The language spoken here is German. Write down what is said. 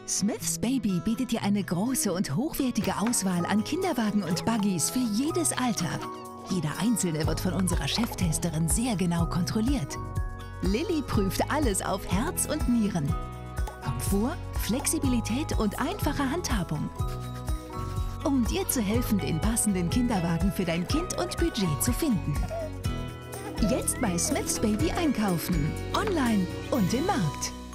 Smith's Baby bietet dir eine große und hochwertige Auswahl an Kinderwagen und Buggies für jedes Alter. Jeder einzelne wird von unserer Cheftesterin sehr genau kontrolliert. Lilly prüft alles auf Herz und Nieren. Komfort, Flexibilität und einfache Handhabung. Um dir zu helfen, den passenden Kinderwagen für dein Kind und Budget zu finden. Jetzt bei Smith's Baby einkaufen, online und im Markt.